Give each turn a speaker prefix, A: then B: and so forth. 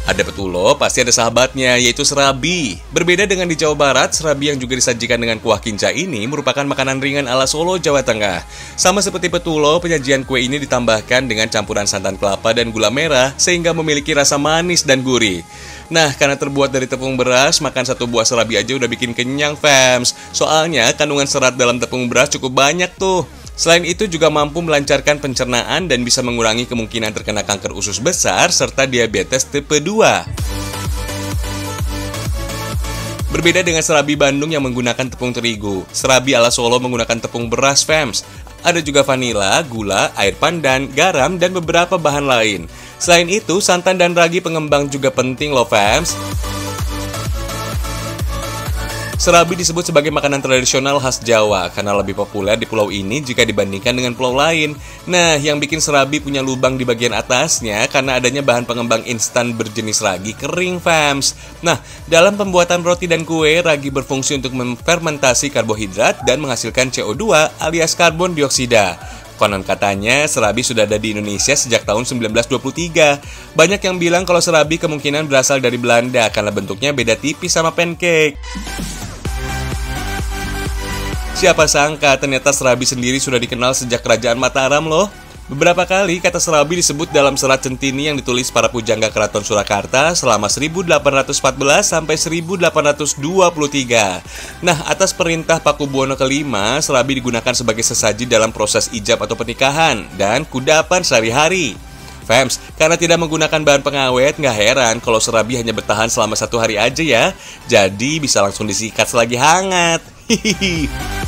A: Ada petulo, pasti ada sahabatnya, yaitu serabi. Berbeda dengan di Jawa Barat, serabi yang juga disajikan dengan kuah kinca ini merupakan makanan ringan ala Solo, Jawa Tengah. Sama seperti petulo, penyajian kue ini ditambahkan dengan campuran santan kelapa dan gula merah, sehingga memiliki rasa manis dan gurih. Nah, karena terbuat dari tepung beras, makan satu buah serabi aja udah bikin kenyang, fams. Soalnya, kandungan serat dalam tepung beras cukup banyak tuh. Selain itu juga mampu melancarkan pencernaan dan bisa mengurangi kemungkinan terkena kanker usus besar serta diabetes tipe 2. Berbeda dengan serabi Bandung yang menggunakan tepung terigu, serabi ala Solo menggunakan tepung beras, fams. Ada juga vanila, gula, air pandan, garam, dan beberapa bahan lain. Selain itu, santan dan ragi pengembang juga penting loh, fams. Serabi disebut sebagai makanan tradisional khas Jawa karena lebih populer di pulau ini jika dibandingkan dengan pulau lain. Nah, yang bikin serabi punya lubang di bagian atasnya karena adanya bahan pengembang instan berjenis ragi kering, fams. Nah, dalam pembuatan roti dan kue, ragi berfungsi untuk memfermentasi karbohidrat dan menghasilkan CO2 alias karbon dioksida. Konon katanya, serabi sudah ada di Indonesia sejak tahun 1923. Banyak yang bilang kalau serabi kemungkinan berasal dari Belanda karena bentuknya beda tipis sama pancake. Siapa sangka ternyata serabi sendiri sudah dikenal sejak kerajaan Mataram loh. Beberapa kali kata serabi disebut dalam serat centini yang ditulis para pujangga keraton Surakarta selama 1814 sampai 1823. Nah, atas perintah Pakubuwono V, serabi digunakan sebagai sesaji dalam proses ijab atau pernikahan dan kudapan sehari-hari. Fams, karena tidak menggunakan bahan pengawet, nggak heran kalau serabi hanya bertahan selama 1 hari aja ya. Jadi bisa langsung disikat selagi hangat. Hihihi.